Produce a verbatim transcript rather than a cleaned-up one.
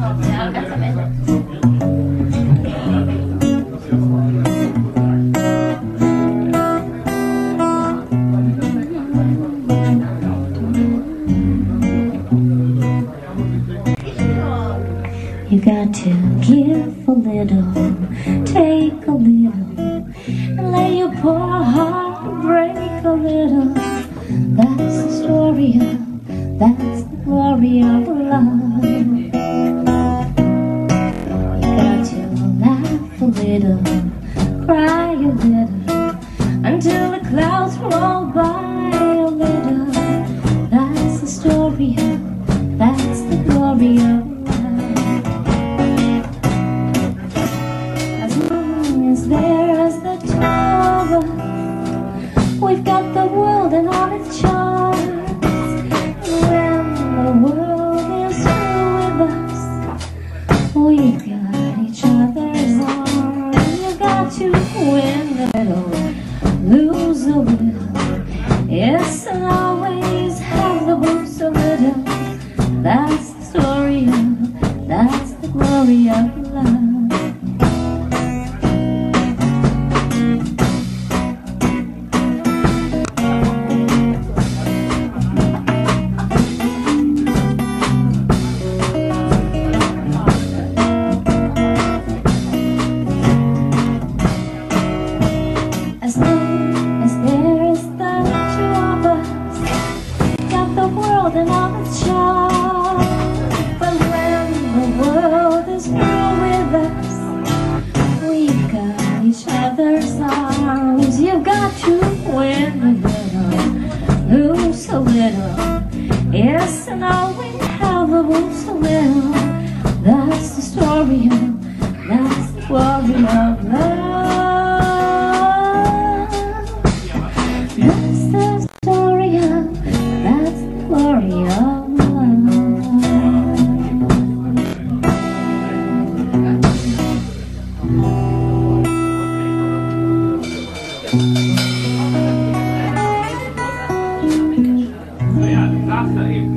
You got to give a little, take a little, and let your poor heart break a little. That's the story of, that's the glory of love. You got to laugh a little, cry a little, until the clouds roll by a little. That's the story of, that's the glory of love. There's the two of us. We've got the world and all its charms. When the world is through with us, we've got each other's arms. You got to win a little, lose a little, yes, and always have the boost a little. That's the story of, that's the glory of love. As long as there is the two of us, got the world and all its charm. But when the world is through with us, we've got each other's arms. You've got to win a little, lose a little, yes, and always have a boost a little. That's the story of, that's the glory of love. That's the story of, that's the glory of love.